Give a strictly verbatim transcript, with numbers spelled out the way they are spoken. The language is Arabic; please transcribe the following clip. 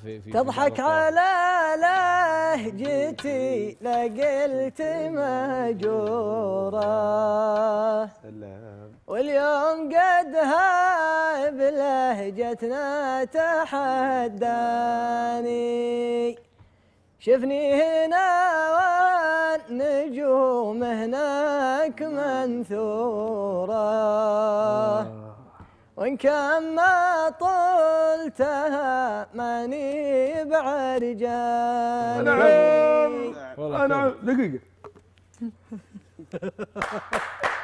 في في تضحك على لهجتي لقلت مهجورة سلام واليوم قدها بلهجتنا تحداني شفني هنا والنجوم هناك منثورة وإن كان ما طلتها ماني بعرجاني. نعم نعم دقيقة